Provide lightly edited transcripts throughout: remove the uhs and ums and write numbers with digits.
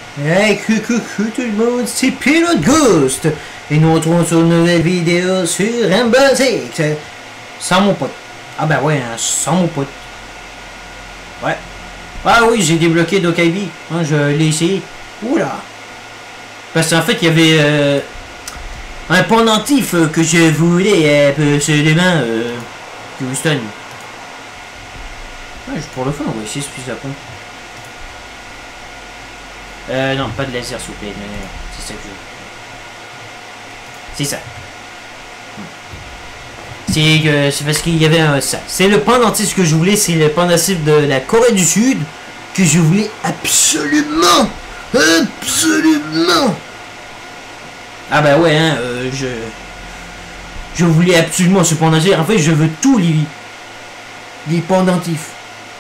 Hey, coucou tout le monde, c'est Pilote Ghost. Et nous retrouvons sur une nouvelle vidéo sur Rainbow Six. Sans mon pote. Ah ben ouais, hein, sans mon pote. Ouais. Ah oui, j'ai débloqué Dokaibi. Hein, je l'ai essayé. Oula. Parce qu'en fait, il y avait un pendentif que je voulais absolument Houston. Ouais, juste pour le fun, on va essayer ce plus à fond. Non, pas de laser, s'il vous plaît. Non, c'est ça que je veux. C'est ça. C'est parce qu'il y avait ça. C'est le pendentif que je voulais. C'est le pendentif de la Corée du Sud que je voulais absolument. Absolument. Ah bah ouais, hein, je voulais absolument ce pendentif. En fait, je veux tous les pendentifs.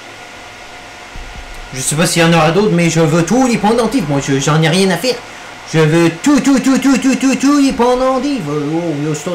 Je sais pas s'il y en aura d'autres, mais je veux tous les pendentifs. Moi, j'en ai rien à faire. Je veux tous les pendentifs. Oh, Houston.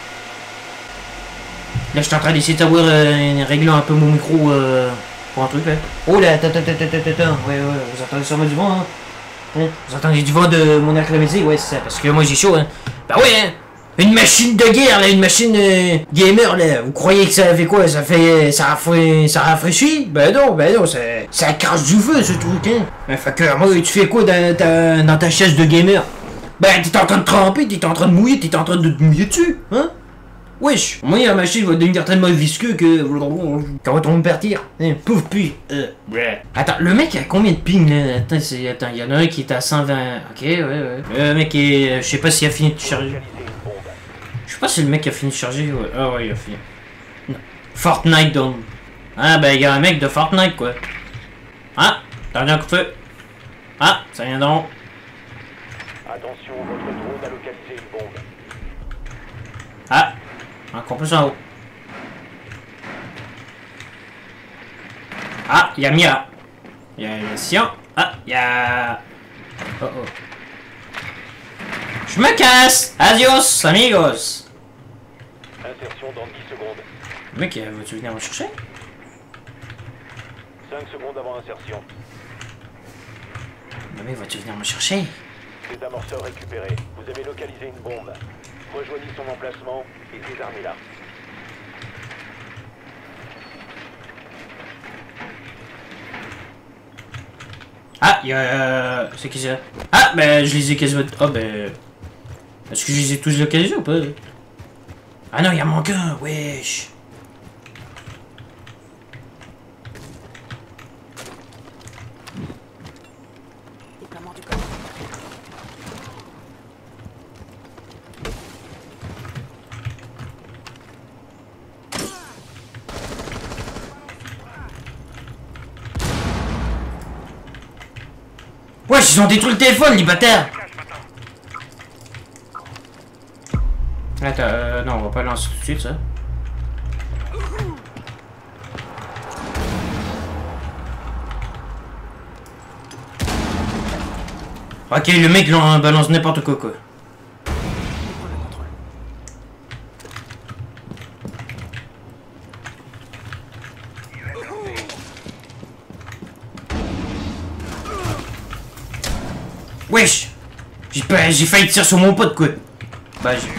Là, je suis en train d'essayer de savoir régler un peu mon micro pour un truc là. Oh là, attends. Ouais, vous entendez sûrement du vent, hein? Vous entendez du vent de mon air climatisé? Ouais, c'est ça, parce que moi j'ai chaud, hein. Bah ouais, hein. Une machine de guerre, là, une machine gamer, là. Vous croyez que ça fait quoi? Ça rafraîchit? Ben non, ça crache du feu, ce truc, hein. Fait que, moi, tu fais quoi dans ta chaise de gamer? Ben, t'es en train de tremper, t'es en train de mouiller, t'es en train de te mouiller dessus, hein? Wesh, moi la machine va devenir tellement visqueux que quand on va partir. Pouf puis. Attends, le mec a combien de ping là? Attends, il y en a un qui est à 120. Ok, ouais. Le mec est. Je sais pas s'il a fini de charger. Je sais pas si le mec a fini de charger. Ouais. Ah ouais, il a fini. Non. Fortnite donc. Ah ben il y a un mec de Fortnite quoi. Ah, t'as un coup de feu. Ah, ça vient donc. Attention, votre drone a localisé une bombe. Ah. Encore plus en haut. Ah, il y a Mira. Il y a Sion. Ah, il y a... Oh. Je me casse. Adios, amigos. Insertion dans 10 secondes. Le mec, veux-tu venir me chercher? 5 secondes avant insertion. Le mec, vas-tu venir me chercher? Désamorceur récupéré. Vous avez localisé une bombe. Rejoignez son emplacement et désarmez-la. Ah, il y a... C'est qui ça? Ah, ben, je les ai quasiment... Oh, ben... Est-ce que je les ai tous localisés ou pas? Ah non, il y en manque un, wesh. Wesh, ils ont détruit le téléphone, les bâtards! Attends, non, on va pas lancer tout de suite, ça. Ok, le mec balance n'importe quoi. Wesh! J'ai failli tirer sur mon pote, quoi. Bah, j'ai...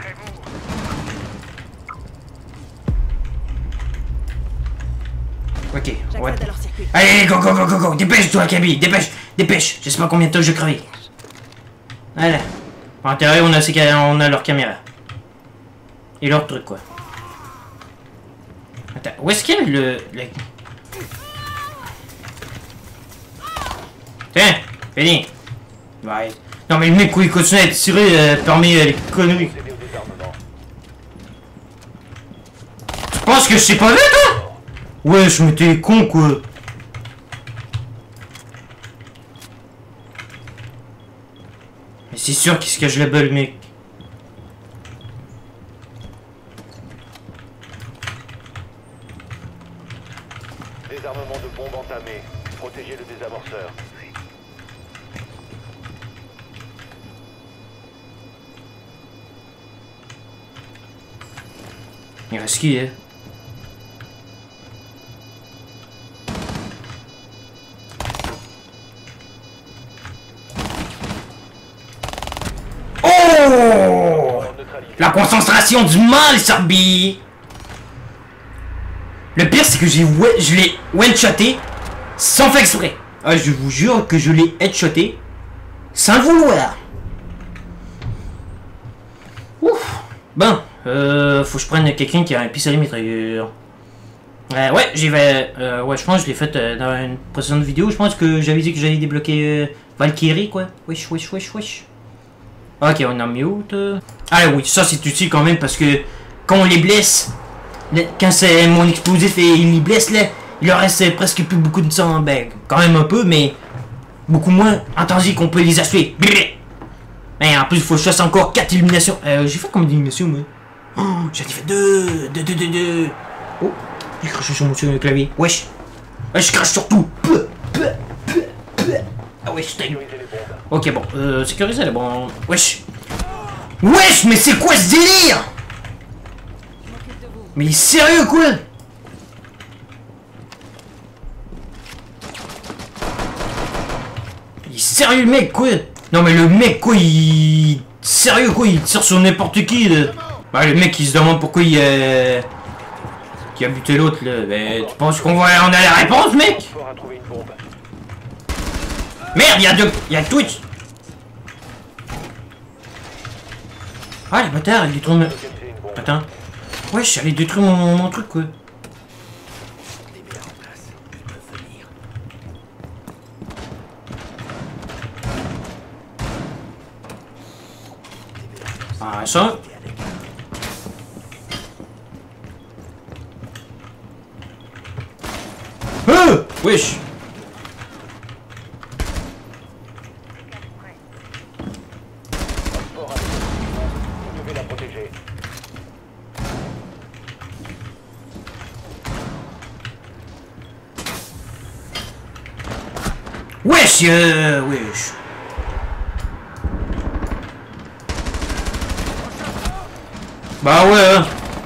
Ok, ouais. Allez, go! Dépêche-toi, Kaby, dépêche! Je sais pas combien de temps je vais crever. Voilà. En intérieur, on a leur caméra. Et leur truc, quoi. Attends, où est-ce qu'il y a le... Tiens, fini. Ouais. Non mais le mec où il continue à tirer parmi les conneries. Tu penses que je sais pas vu toi? Ouais, je m'étais con quoi. Mais c'est sûr qu'il se cache la balle mec. Désarmement de bombe entamé. Protégez le désamorceur. Il reste qui, hein? La concentration du mal, Sarbi. Le pire, c'est que je l'ai one-shoté sans faire exprès. Ah, je vous jure que je l'ai headshoté sans le vouloir. Ouf. Bon, faut que je prenne quelqu'un qui a un pistolet mitrailleur. Ouais, ouais, je pense que je l'ai fait dans une précédente vidéo. Je pense que j'avais dit que j'allais débloquer Valkyrie, quoi. Wesh. Ok, on a mute. Ah oui, ça c'est utile quand même parce que quand on les blesse, quand c'est mon explosif et il les blesse là, il leur reste presque plus beaucoup de sang. Ben, quand même un peu, mais beaucoup moins. Entendu qu'on peut les achever. Et en plus, il faut que je fasse encore 4 illuminations. J'ai fait combien d'illuminations, moi? Oh, j'en ai fait 2. Oh, j'ai craché sur mon clavier. Wesh. Ouais, je crache sur tout. Ah wesh, t'as eu. Ok, bon, sécuriser, là, bon. Wesh. Wesh, mais c'est quoi ce délire? Mais il est sérieux, quoi? Il est sérieux, le mec, quoi? Non, mais le mec, quoi, il... Sérieux, quoi, il tire sur n'importe qui, là. Bah, le mec, il se demande pourquoi il a buté l'autre, là. Ben, tu penses qu'on a la réponse, mec? Merde, il y a Twitch. Ah, les bâtards, il détruit... Attends. Ouais, j'allais détruire mon truc, quoi. Ah, ça. Wesh. Vous devez la protéger. Wesh, wesh. Bah ouais, hein.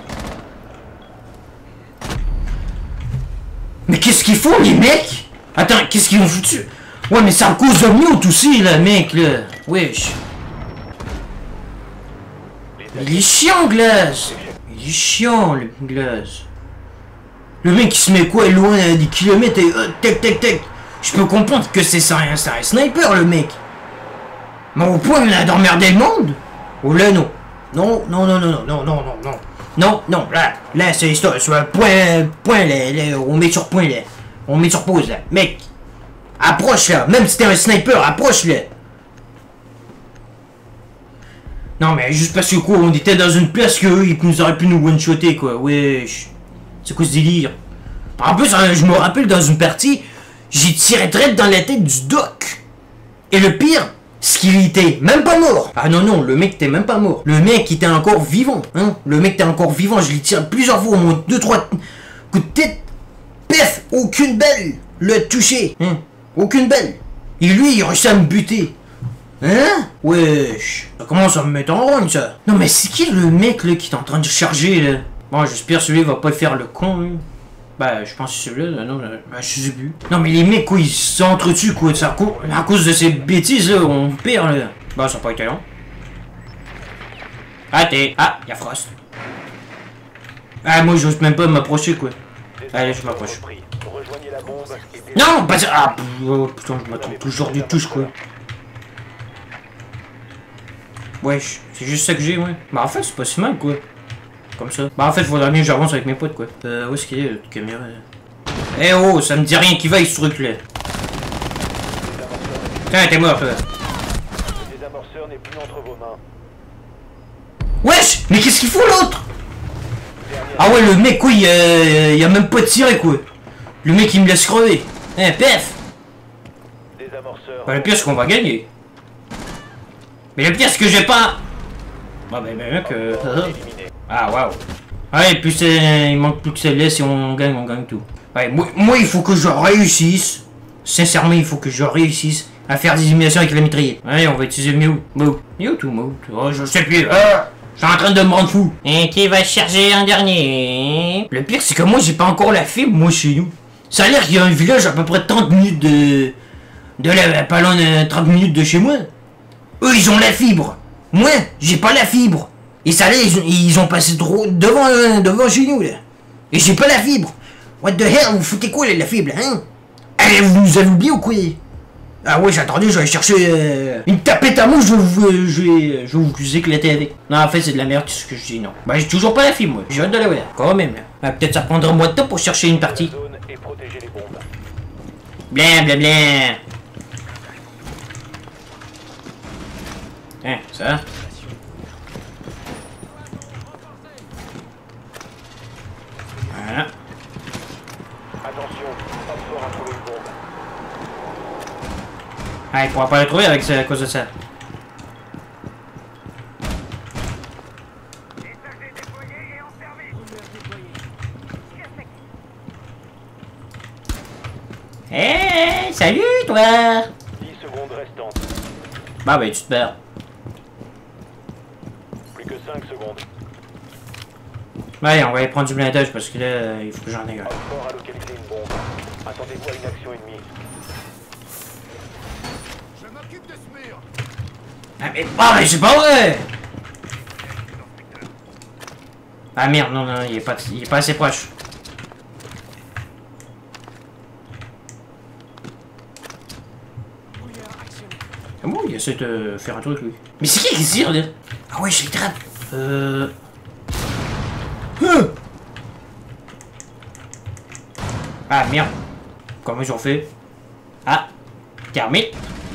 Mais qu'est-ce qu'ils font, les mecs? Attends, qu'est-ce qu'ils ont foutu? Ouais, mais c'est à cause de mute aussi, là, mec, là. Wesh. Il est chiant, Glace. Il est chiant, le Glace. Le mec, il se met quoi, loin des kilomètres et... tac. Je peux comprendre que c'est un sniper, le mec. Mais au point d'emmerder le monde? Oh là, non. Non, là, c'est ça, sur un point, là, on met sur point, là. On met sur pause, là. Mec, approche, là. Même si t'es un sniper, approche, là. Non, mais juste parce que, quoi, on était dans une place qu'eux, ils nous auraient pu nous one-shotter, quoi. Wesh. C'est quoi ce délire? En plus, je me rappelle, dans une partie, j'ai tiré direct dans la tête du doc. Et le pire... ce qu'il était même pas mort. Ah non, le mec était même pas mort. Le mec était encore vivant, hein. Le mec était encore vivant, je l'ai tiré plusieurs fois, au moins 2-3 coups de tête. Pef, aucune balle le touché, hein. Aucune balle. Et lui, il réussit à me buter. Hein? Wesh. Ça commence à me mettre en rogne, ça. Non, mais c'est qui le mec, là, qui est en train de charger, là? Bon, j'espère que celui-là va pas faire le con, hein. Bah, je pense que c'est celui-là, non, bah, je sais plus. Non, mais les mecs, quoi, ils s'entretuent, quoi, à cause de ces bêtises, là, on perd, là. Bah, ça n'a pas été long. Ah, y'a Frost. Ah, moi, j'ose même pas m'approcher, quoi. Allez, je m'approche. Non, pas ça. Ah, putain, je m'attends toujours du touche, quoi. Wesh, c'est juste ça que j'ai, ouais. Bah, en fait, c'est pas si mal, quoi. Comme ça. Bah en fait, il faudrait bien que j'avance avec mes potes, quoi. Où est-ce qu'il est, la caméra? Eh oh, ça me dit rien qui va, ce truc là. Tiens, t'es mort, toi. Le désamorceur n'est plus entre vos mains. Wesh, mais qu'est-ce qu'il fout l'autre? Ah ouais, le mec, quoi, il a même pas tiré, quoi. Le mec, il me laisse crever. Eh, pef. Bah, le pire, c'est qu'on va gagner. Mais le pire, c'est que j'ai pas... Bah, mec, Ah, waouh. Ouais, puis il manque plus que celle-là, si on gagne tout. Ouais, moi, il faut que je réussisse. Sincèrement, il faut que je réussisse à faire des éliminations avec la mitraillette. Allez, on va utiliser Mew. Oh, je sais plus. Je suis en train de me rendre fou. Et qui va charger en dernier? Le pire, c'est que moi, j'ai pas encore la fibre, moi, chez nous. Ça a l'air qu'il y a un village à peu près 30 minutes pas loin de 30 minutes de chez moi. Eux, ils ont la fibre. Moi, j'ai pas la fibre. Et ça là, ils ont passé trop devant chez nous, là. Et j'ai pas la fibre. What the hell, vous foutez quoi, là, la fibre, là, hein? Allez, vous nous avez oublié ou quoi? Ah ouais, j'attendais, je vais chercher une tapette à mouche, je vais vous éclater avec. Non, en fait, c'est de la merde, ce que je dis, non. Bah, j'ai toujours pas la fibre, moi. J'ai hâte de la voir, quand même. Ah, peut-être ça prendra moins de temps pour chercher une partie. Bien, bien, bien. Hein, ça. Voilà. Attention, Oxford a trouvé une bombe. Ah, il pourra pas la trouver avec ça, à cause de ça. Hey, salut toi! 10 secondes restantes. Bah tu te perds. Plus que 5 secondes. Ouais, on va aller prendre du blindage parce que là, il faut que j'en aille un. Oxford a localisé une bombe. Attendez-vous à une action ennemie. Je m'occupe de ce mur. Ah mais c'est pas vrai! Ah merde, non, il est pas assez proche. Ah bon, il essaie de faire un truc lui. Mais c'est qui tire là? Ah ouais, je les trappe. Ah merde. Comment ils ont fait? Ah, terminé.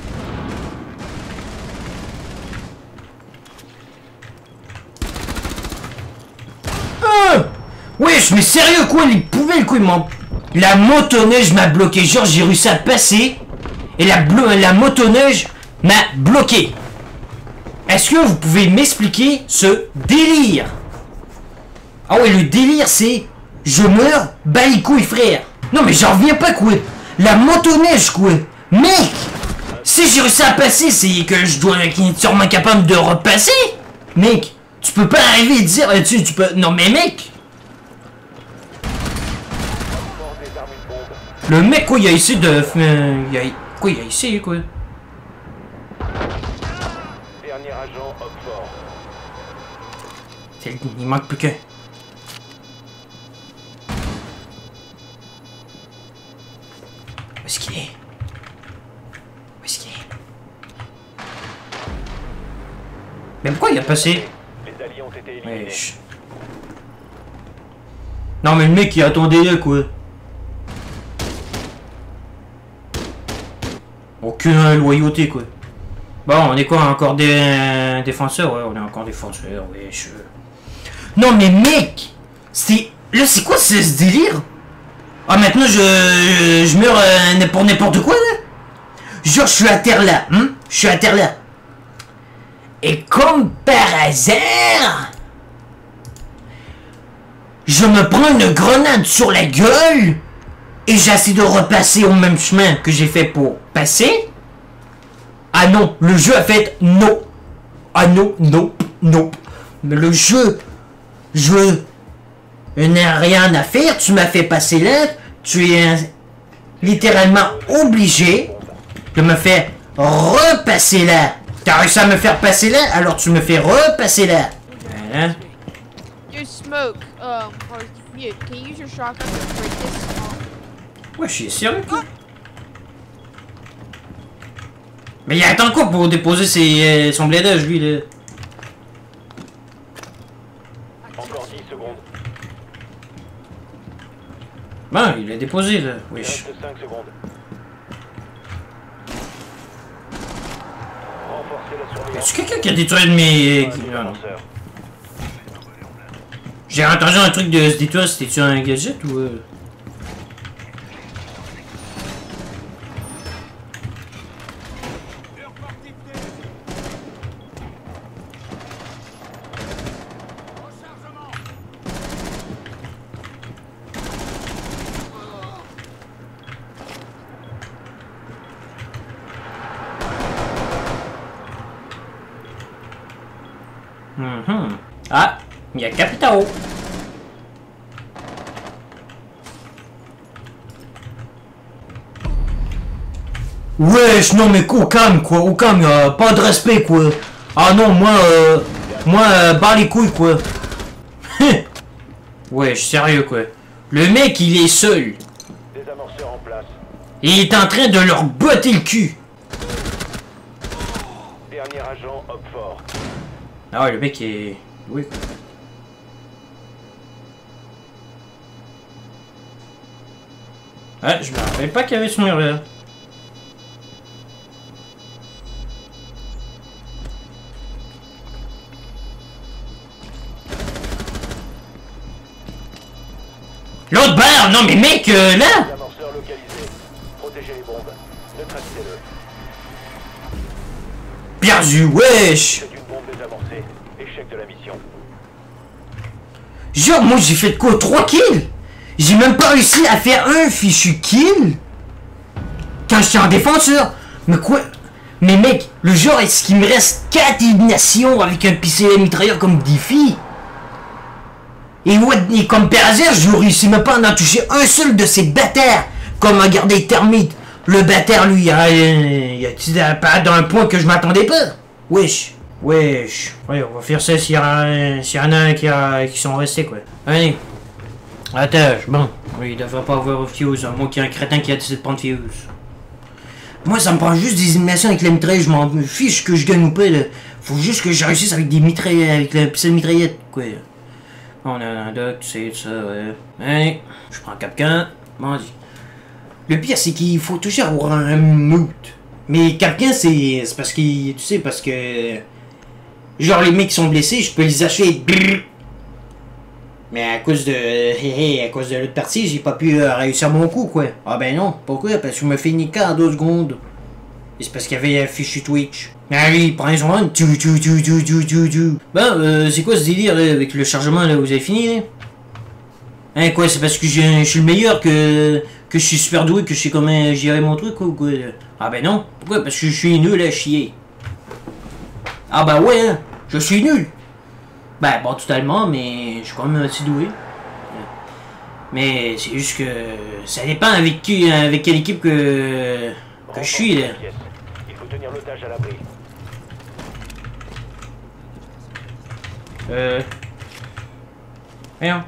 Wesh, mais sérieux quoi, les poubelles quoi, la motoneige m'a bloqué, genre j'ai réussi à passer et la motoneige m'a bloqué. Est-ce que vous pouvez m'expliquer ce délire? Ah ouais, le délire c'est je meurs, bas les couilles frère. Non mais j'en reviens pas quoi. La motoneige quoi. Mec, si j'ai réussi à passer, c'est que je dois être sûrement capable de repasser. Mec, tu peux pas arriver et dire tu peux. Non mais mec. Le mec quoi, il a essayé de. Il a essayé quoi. Dernier agent, Oxford. Il manque plus qu'un. Où est-ce qu'il est? Où est-ce qu'il est? Mais pourquoi il a passé? Les alliés ont été éliminés. Wesh. Non mais le mec il attendait là quoi. Aucune loyauté quoi. Bon, on est quoi, encore des défenseurs? Ouais, on est encore défenseurs, wesh. Non mais mec, là c'est quoi ce délire? Ah maintenant je meurs pour n'importe quoi là. Genre je suis à terre là, je suis à terre là. Et comme par hasard, je me prends une grenade sur la gueule et j'essaie de repasser au même chemin que j'ai fait pour passer. Ah non, le jeu a fait non. Ah non, non. Mais le jeu, je n'ai rien à faire, tu m'as fait passer là, tu es littéralement obligé de me faire repasser là. T'as réussi à me faire passer là, alors tu me fais repasser là. Voilà. Your smoke, or mute. Can you use your shotgun to break this? Ouais, je suis sérieux quoi. Mais il attend quoi pour déposer son blindage lui là? Encore 10 secondes. Ben, il l'a déposé là, Il wesh. reste 5 secondes. Renforcez la surveillance. Est-ce quelqu'un qui a détruit de mes... Non, non. J'ai entendu un truc de se détruire, c'était-tu un gadget ou... Ah, il y a Capitao. Wesh, non mais quoi, au calme quoi, au calme, pas de respect quoi. Ah non, moi Moi, barre les couilles, quoi. Ouais, je suis sérieux, quoi. Le mec, il est seul. Des amorceurs en place. Et il est en train de leur botter le cul. Dernier agent, homme fort. Ah ouais, le mec est... Oui, quoi. Ah, je me rappelle pas qu'il y avait ce mur là. L'autre barre, non mais mec, là. Des amorceurs localisés. Protégez les bombes. Neutralisez-le. Bien vu, wesh. C'est une bombe désamorcée. Échec de la mission. Genre, moi j'ai fait quoi, 3 kills? J'ai même pas réussi à faire un fichu kill quand j'étais en défenseur. Mais quoi? Mais mec, le genre, est-ce qu'il me reste 4 éliminations avec un pistolet mitrailleur comme défi? Et comme par hasard, je réussis même pas à en toucher un seul de ces bâtards. Comme regardez Termite. Le bâtard, lui, il a pas dans un point que je m'attendais pas. Wesh. Wesh. Ouais, on va faire ça s'il y en a un qui sont restés, quoi. Allez. Attache, bon. Oui, il devrait pas avoir Fuse, à moins qu'il y ait un crétin qui a décidé de prendre Fuse. Moi, ça me prend juste des éliminations avec la mitraillette, je m'en fiche que je gagne ou pas, là. Faut juste que je réussisse avec des mitraillettes, avec la pistolet mitraillette, quoi. On a un doc, tu sais, tout ça, ouais. Allez, je prends Capcan, bon, dis. Le pire, c'est qu'il faut toujours avoir un mood. Mais Capcan, c'est parce qu'il, tu sais, parce que... Genre, les mecs qui sont blessés, je peux les acheter. Mais à cause de l'autre partie, j'ai pas pu réussir mon coup, quoi. Ah ben non, pourquoi? Parce que je me fais niquer en 2 secondes. Et c'est parce qu'il y avait un fichu Twitch. Allez, prends son run. Bon, c'est quoi ce délire là, avec le chargement là? Vous avez fini là? Hein, quoi? C'est parce que je suis le meilleur que je suis super doué, que je sais comment gérer mon truc, quoi, ou quoi? Ah ben non. Pourquoi? Parce que je suis nul à chier. Ah bah ouais, hein. Je suis nul. Ben bon, totalement, mais je suis quand même assez doué. Mais c'est juste que ça dépend avec quelle équipe que je suis là. Il faut tenir l'otage à l'abri. Voyons,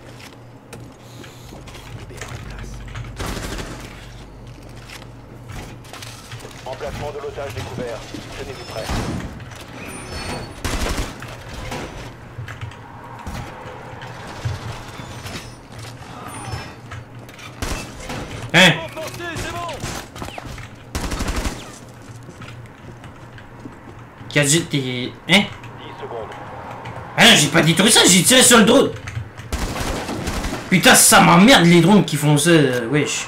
Emplacement de l'otage découvert. Tenez-vous prêt. Hein? Gadget, t'es... Hein? 10 secondes. Ah non, j'ai pas détruit ça, j'ai tiré sur le drone. Putain, ça m'emmerde les drones qui font ça, wesh.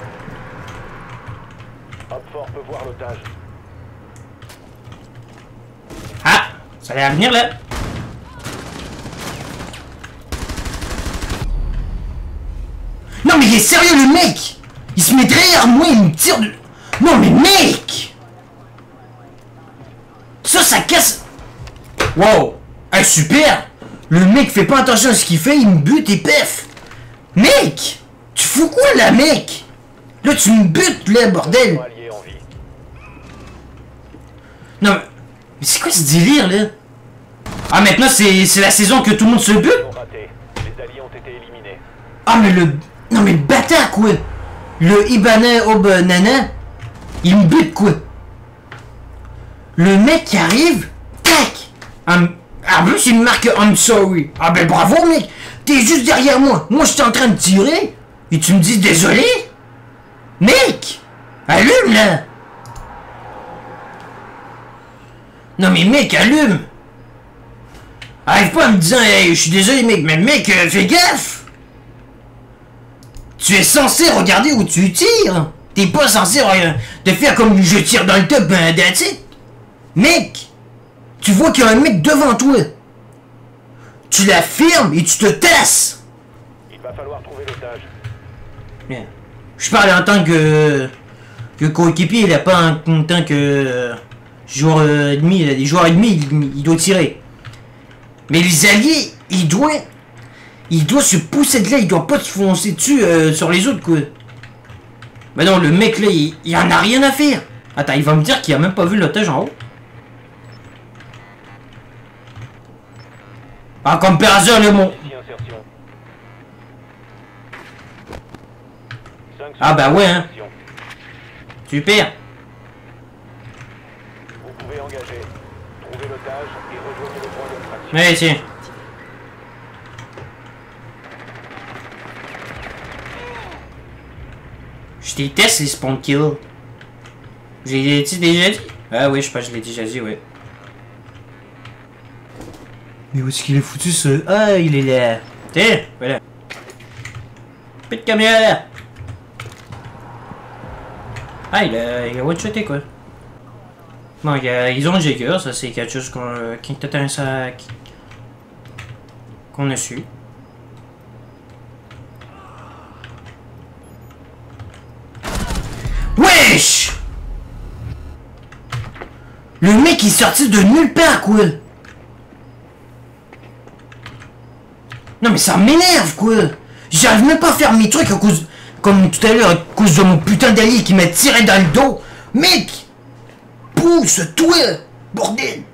Homme fort peut voir l'otage. Ah, ça allait venir là. Non mais il est sérieux le mec. Il se met derrière moi, il me tire de... Non mais mec. Ça casse. Wow. Ah super. Le mec fait pas attention à ce qu'il fait, il me bute et pef. Mec. Tu fous quoi là mec? Là tu me butes là bordel. Allié en vie. Non mais c'est quoi ce délire là? Ah maintenant c'est la saison que tout le monde se bute? Ils ont raté. Les alliés ont été éliminés. Ah mais le... Non mais le bâtard quoi. Le Ibana Obanana, il me bute quoi. Le mec qui arrive, tac. En plus il me marque I'm sorry. Ah ben bravo mec. T'es juste derrière moi. Moi j'étais en train de tirer. Et tu me dis désolé. Mec. Allume là. Non mais mec allume. Arrive pas en me disant hey, je suis désolé mec. Mais mec fais gaffe. Tu es censé regarder où tu tires. T'es pas censé te faire comme je tire dans le top, ben that's it. Mec, tu vois qu'il y a un mec devant toi. Tu la fermes et tu te tasses. Il va falloir trouver l'otage. Bien. Je parle en tant que coéquipier, il a pas en tant que joueur ennemi. Il a des joueurs ennemis, il doit tirer. Mais les alliés, il doit se pousser de là, il doit pas se foncer dessus sur les autres quoi. Mais non, le mec là, il en a rien à faire. Attends, il va me dire qu'il a même pas vu l'otage en haut. Ah, comme par hasard, le mon. Ici insertion. 5 Ah, bah ouais, hein. insertion. Super. Vous pouvez engager. Trouvez l'otage et rejoignez le point d'extraction. Ouais, tiens. Je déteste les spawn kills. J'ai déjà dit? Ah oui, je pense que je l'ai déjà dit, ouais. Mais où est-ce qu'il est foutu, ça? Ah, il est là. Tiens, voilà. Plus de camion là. Ah, il a one-shoté, quoi. Bon, ils ont le Jagger, ça c'est quelque chose qu'on a su. Wesh! Le mec est sorti de nulle part, quoi! Non mais ça m'énerve, quoi! J'arrive même pas à faire mes trucs à cause... Comme tout à l'heure, à cause de mon putain d'allié qui m'a tiré dans le dos! Mec! Pousse-toi! Bordel!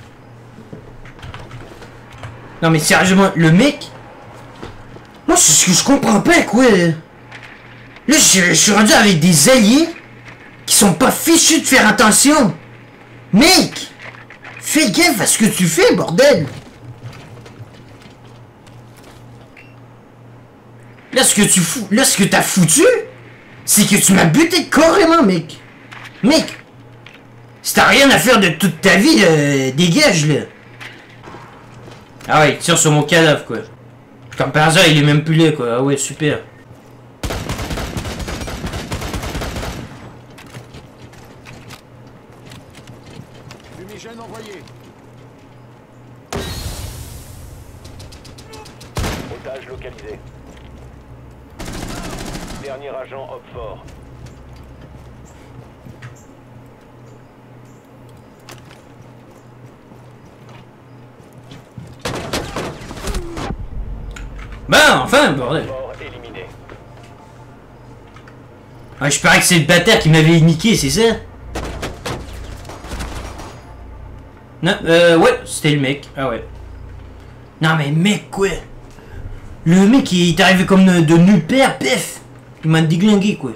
Non mais sérieusement, le mec... Moi, c'est ce que je comprends pas, quoi! Là, je suis rendu avec des alliés qui sont pas fichus de faire attention. Mec, fais gaffe à ce que tu fais, bordel. Là, ce que t'as foutu, c'est que tu m'as buté carrément, mec. Mec, si t'as rien à faire de toute ta vie, dégage, là. Ah ouais, il tire sur mon cadavre, quoi. Comme par hasard, il est même plus là, quoi. Ah ouais, super. Fumigène envoyé. Otage localisé. Dernier agent Hopfort. Ben, enfin, bordel. Fort éliminé. Ah, je parie que c'est le bâtard qui m'avait niqué, c'est ça? Non, ouais, c'était le mec. Ah ouais. Non mais mec, quoi. Le mec, il est arrivé comme de nulle part, pef. Il m'a déglingué, quoi.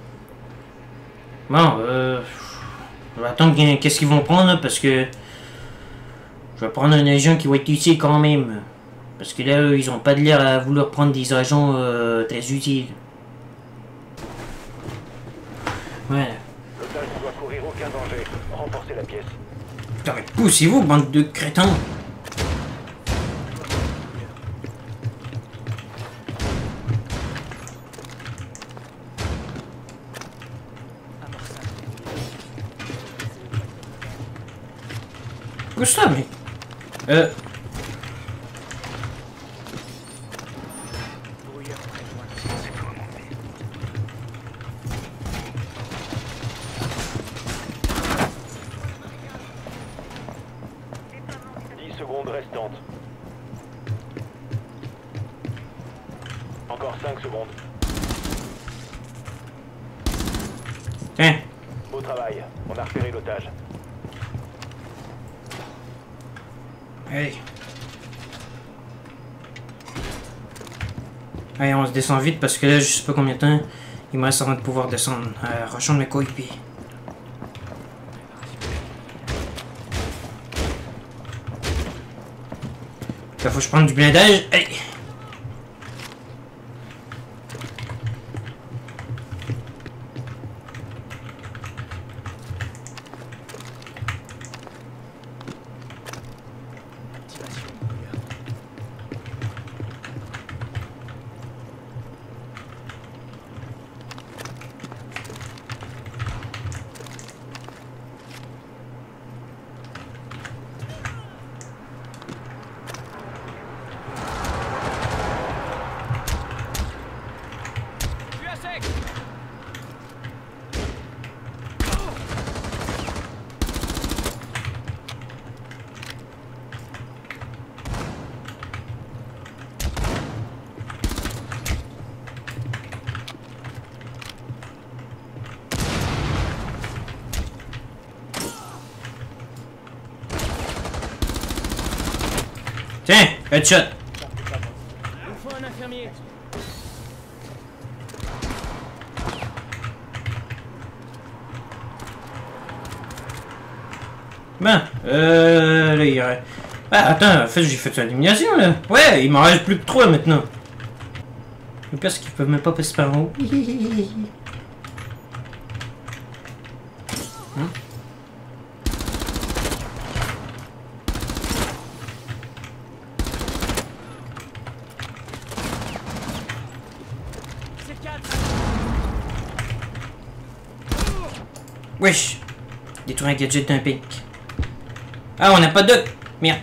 Bon, je vais attendre qu'est-ce qu'ils vont prendre, là, parce que... Je vais prendre un agent qui va être utile quand même. Parce que là, eux, ils ont pas de l'air à vouloir prendre des agents très utiles. Voilà. L'otage ne doit courir aucun danger. Renforcez la pièce. Putain, mais poussez-vous, bande de crétins. Qu'est-ce que ça, mec? 10 secondes restantes. Encore 5 secondes. Tiens. Beau travail. On a repéré l'otage. Hey. Allez, on se descend vite parce que là, je sais pas combien de temps il me reste avant de pouvoir descendre. Rejoindre mes coéquipiers. Là, faut que je prenne du blindage. Hey. Tiens. Headshot. Il faut un infirmier. Ben, là, il y aurait... Ah, attends, en fait, j'ai fait une élimination, là. Ouais, il m'en reste plus que 3 maintenant. Le pire, c'est qu'ils peuvent même pas passer par en haut. Hein? Wesh! Détruire un gadget d'un pink. Ah, on n'a pas de... Merde.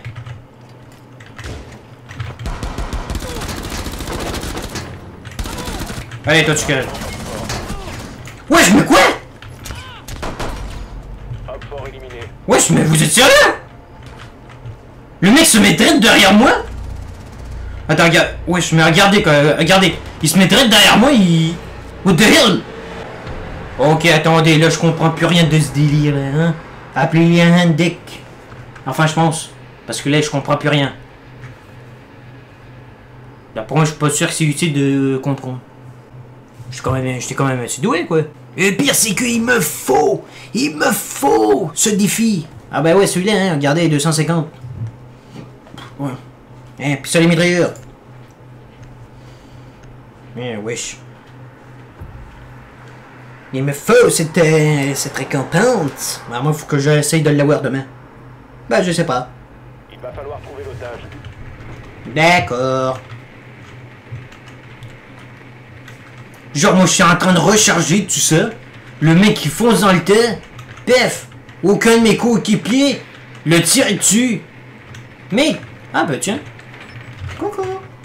Allez, toi, tu calmes. Wesh, mais quoi? Hop fort éliminé. Wesh, mais vous êtes sérieux? Le mec se met direct derrière moi? Attends, regarde. Wesh, mais regardez, quoi. Regardez. Il se met direct derrière moi, il... What the hell? Ok, attendez, là, je comprends plus rien de ce délire, hein. Appelez-le un deck. Enfin, je pense. Parce que là, je comprends plus rien. D'après moi, je suis pas sûr que c'est utile de comprendre. J'étais quand même assez doué, quoi. Et le pire, c'est qu'il me faut ce défi. Ah bah ouais, celui-là, hein, regardez, 250. Ouais. Hein, pistolet mitrailleur. Wesh. Il me faut cette récompense. Bah, moi, faut que j'essaye de l'avoir demain. Bah, je sais pas. Il va falloir trouver l'otage. D'accord. Genre, moi, je suis en train de recharger, tu sais. Le mec, il fonce dans le tas. Pef. Aucun de mes coéquipiers le tire dessus. Mais... Ah, bah, tiens. Coucou.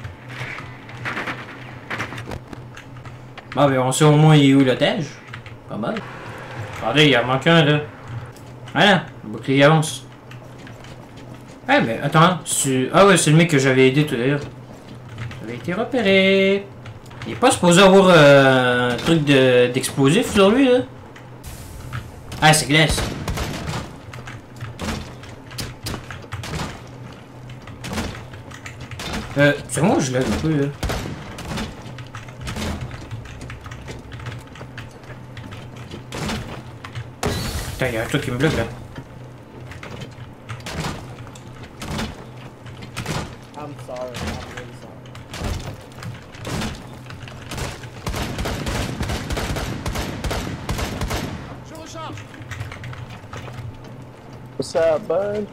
Bah, ben, on sait au moins il est où l'otage. Pas mal. Regardez, il en manque un, là. Voilà, le bouclier avance. Ah, mais attends, ah ouais, c'est le mec que j'avais aidé tout à l'heure. J'avais été repéré. Il est pas supposé avoir un truc d'explosif sur lui, là. Ah, c'est glace. C'est moi, je lève un peu, là. Putain, il y a un truc qui me bloque, là. I'm sorry, I'm really sorry. Je recharge. What's up, bud?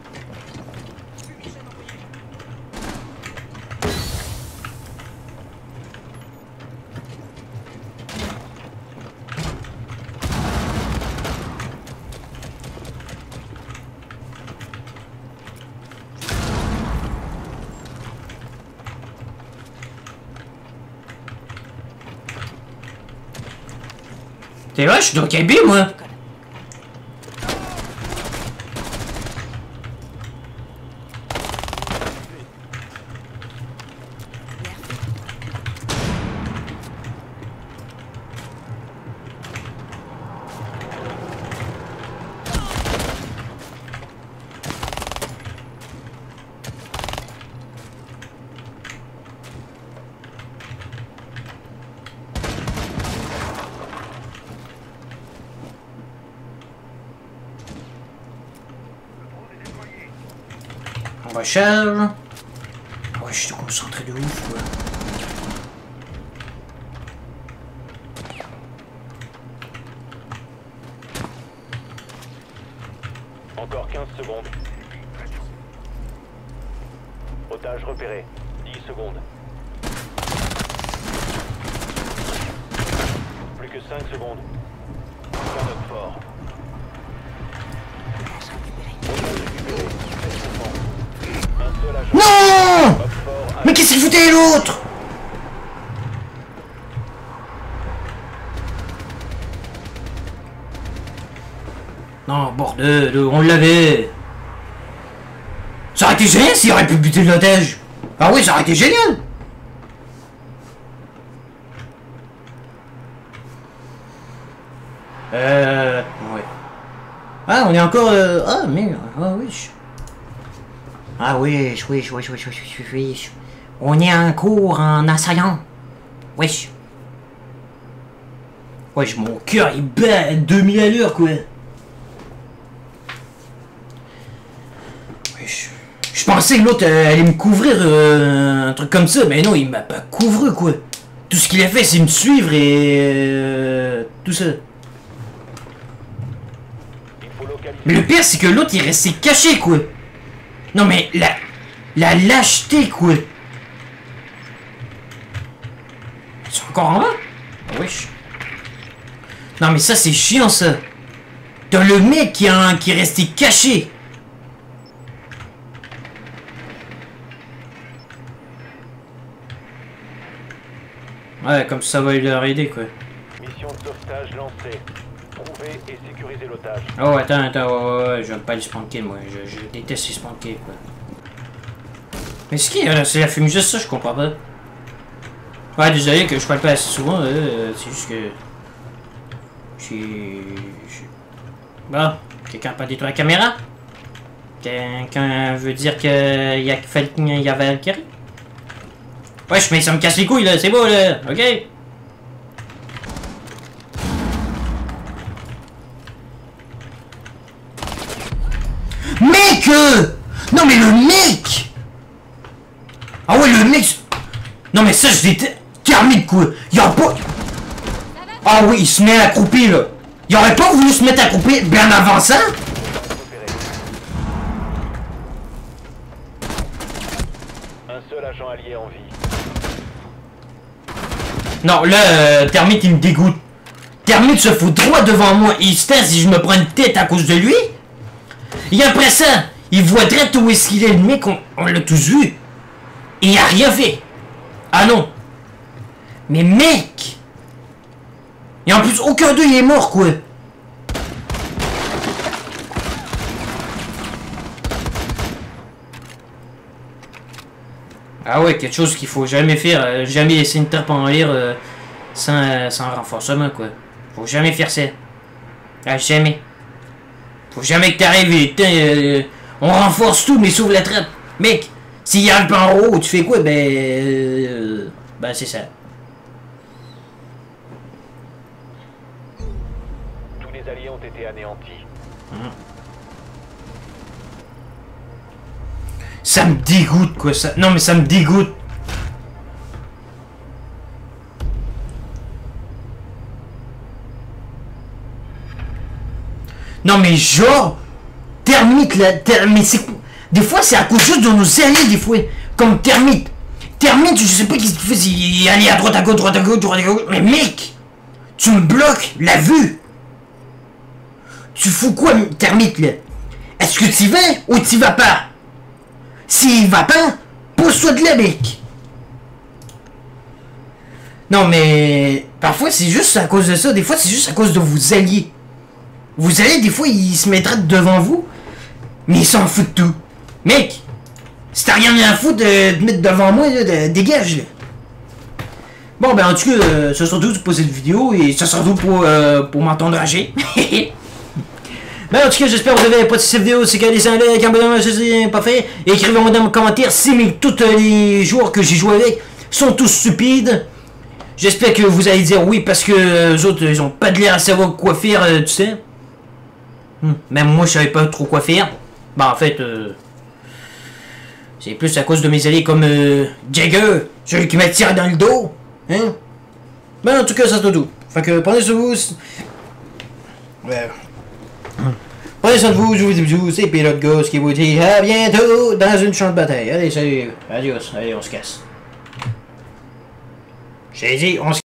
T'es vrai, je suis dans KB, moi. On recharge. Ouais, je suis concentré de ouf, quoi. Encore 15 secondes. Otage repéré. 10 secondes. Plus que 5 secondes. Garde fort. Non! Mais qu'est-ce qu'il foutait l'autre? Non, bordel, on l'avait. Ça aurait été génial s'il aurait pu buter l'otage. Ah oui, ça aurait été génial. Ouais. Ah, on est encore... Ah, merde. Ah oui. Ah oui. On est en cours en assaillant. Wesh. Wesh, mon cœur il bat à 2000 à l'heure, quoi. Wesh. Je pensais que l'autre allait me couvrir un truc comme ça, mais non, il m'a pas couvert, quoi. Tout ce qu'il a fait, c'est me suivre et tout ça. Mais le pire, c'est que l'autre, il restait caché, quoi. Non, mais la lâcheté, quoi. C'est encore en bas? Wesh. Non, mais ça, c'est chiant, ça. T'as le mec qui est resté caché. Ouais, comme ça va leur aider, quoi. Mission de sauvetage lancée. Trouver et sécuriser l'otage. Oh, attends, ouais, j'aime pas les spawn kills, moi. Je déteste les spawn kills, quoi. Mais ce qui est, c'est la fumigène, ça, je comprends pas. Ouais, désolé que je parle pas assez souvent, c'est juste que... Bon, quelqu'un a pas détruit la caméra? Quelqu'un veut dire qu'il y a Valkyrie? Wesh, mais ça me casse les couilles, là, c'est beau, là, ok? Mec! Non, mais le mec! Ah ouais, le mec... Non, mais ça, je déteste... Thermite, quoi! Y'aurait pas... Ah oui, il se met accroupi, là! Il aurait pas voulu se mettre accroupi bien avant ça? Un seul agent allié en vie. Non, là, Thermite, il me dégoûte. Thermite se fout droit devant moi. Il se taise si je me prends une tête à cause de lui. Et après ça, il voit direct où est-ce qu'il est, le mec, on l'a tous vu. Et il a rien fait. Ah non. Mais mec! Et en plus, aucun d'eux, il est mort, quoi. Ah ouais, quelque chose qu'il faut jamais faire. Jamais laisser une trappe en l'air sans renforcement, quoi. Faut jamais faire ça. Ah, jamais. Faut jamais que t'arrives et on renforce tout, mais sauve la trappe. Mec, s'il y a un peu en haut, tu fais quoi? Ben c'est ça. Tous les alliés ont été anéantis. Ça me dégoûte, quoi, ça. Non, mais ça me dégoûte. Non, mais genre... Thermite, là... Mais c'est... Des fois, c'est à cause juste de nos alliés, des fois. Comme Thermite. Thermite, je sais pas qu'est-ce qu'il fait. Il allait à droite, à gauche, droite, à gauche, droite, à gauche. Mais mec! Tu me bloques la vue. Tu fous quoi, Thermite, là? Est-ce que tu y vas ou tu y vas pas? S'il va pas, pousse-toi de là, mec! Non, mais... Parfois, c'est juste à cause de ça. Des fois, c'est juste à cause de vos alliés. Vos alliés, des fois, ils se mettraient devant vous, mais ils s'en foutent de tout. Mec! Si t'as rien à foutre de te mettre devant moi, là, dégage, là. Bon, ben, en tout cas, ça sera tout pour cette vidéo, et ça sera tout pour m'entendre rager. Ben, en tout cas, j'espère que vous avez apprécié cette vidéo. C'est qu'à laisser un like, un bonhomme, si c'est pas fait. Et écrivez-moi dans les commentaires si tous les joueurs que j'ai joué avec sont tous stupides. J'espère que vous allez dire oui parce que les autres, ils ont pas de l'air à savoir quoi faire, tu sais. Même moi, je savais pas trop quoi faire. Bah, en fait, c'est plus à cause de mes alliés comme Jagger, celui qui m'a tiré dans le dos. Hein? Ben, en tout cas, ça c'est tout. Fait que prenez soin de vous. Ouais. Prenez soin de vous, je vous dis bisous, c'est Pilote Ghost qui vous dit à bientôt dans une champ de bataille. Allez, salut, adios, allez, on se casse. J'ai dit, on se